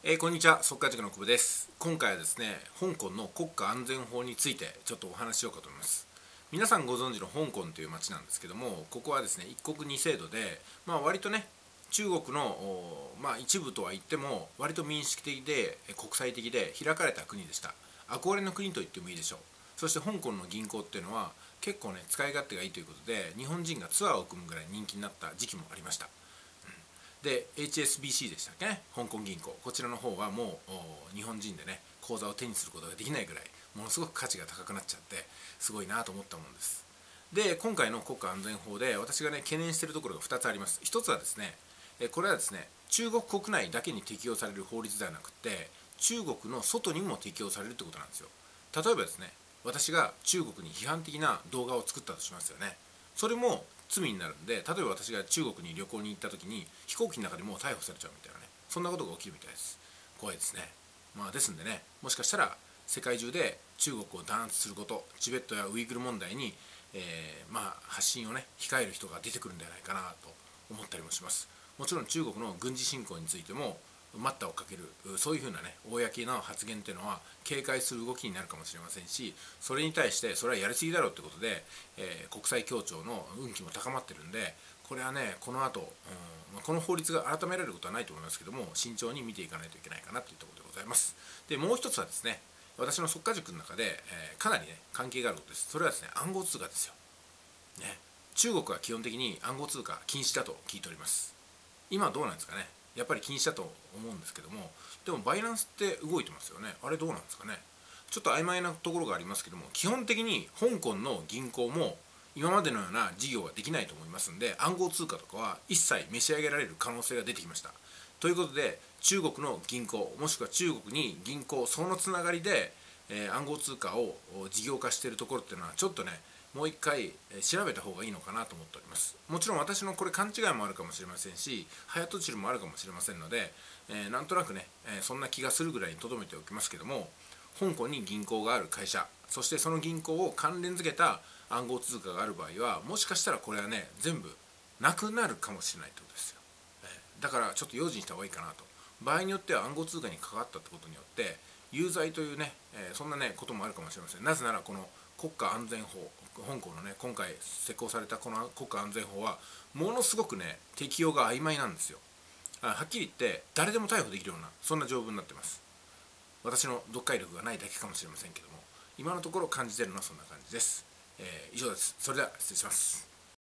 こんにちは、速稼塾の久保です。今回はですね、香港の国家安全法についてちょっとお話ししようかと思います。皆さんご存知の香港という街なんですけども、ここはですね、一国二制度で、割とね、中国の、一部とは言っても、割と民主的で国際的で開かれた国でした。憧れの国と言ってもいいでしょう。そして香港の銀行っていうのは、結構ね、使い勝手がいいということで、日本人がツアーを組むぐらい人気になった時期もありました。で HSBC でしたっけね、香港銀行、こちらの方はもう日本人でね口座を手にすることができないぐらいものすごく価値が高くなっちゃってすごいなと思ったものです。で今回の国家安全法で私がね懸念しているところが2つあります。1つはですね、これはですね中国国内だけに適用される法律ではなくて中国の外にも適用されるってことなんですよ。例えばですね、私が中国に批判的な動画を作ったとしますよね。それも罪になるんで、例えば私が中国に旅行に行った時に飛行機の中でもう逮捕されちゃうみたいなね、そんなことが起きるみたいです。怖いですね。ですんでね、もしかしたら世界中で中国を弾圧すること、チベットやウイグル問題に、発信をね控える人が出てくるんじゃないかなと思ったりもします。もちろん中国の軍事侵攻についても待ったをかける、そういうふうなね公な発言というのは警戒する動きになるかもしれませんし、それに対してそれはやりすぎだろうということで、国際協調の運気も高まってるんで、これはねこの後、この法律が改められることはないと思いますけども、慎重に見ていかないといけないかなというところでございます。でもう一つはですね、私の速稼塾の中で、かなりね関係があることです。それはですね暗号通貨ですよ、ね、中国は基本的に暗号通貨禁止だと聞いております。今はどうなんですかね。やっぱり禁止だと思うんですけども、でもバイナンスって動いてますよね。あれどうなんですかね。ちょっと曖昧なところがありますけども、基本的に香港の銀行も今までのような事業はできないと思いますんで、暗号通貨とかは一切召し上げられる可能性が出てきました。ということで中国の銀行もしくは中国に銀行そのつながりで、暗号通貨を事業化しているところっていうのはちょっとねもう一回調べた方がいいのかなと思っております。もちろん私のこれ勘違いもあるかもしれませんし、早とちりもあるかもしれませんので、なんとなくね、そんな気がするぐらいに留めておきますけども、香港に銀行がある会社、そしてその銀行を関連付けた暗号通貨がある場合は、もしかしたらこれはね全部なくなるかもしれないってことですよ。だからちょっと用心した方がいいかなと。場合によっては暗号通貨に関わったってことによって有罪というね、そんなねこともあるかもしれません。なぜならこの国家安全法、香港のね今回施行されたこの国家安全法はものすごくね適用が曖昧なんですよ。はっきり言って誰でも逮捕できるようなそんな条文になってます。私の読解力がないだけかもしれませんけども、今のところ感じてるのはそんな感じです。以上です。それでは失礼します。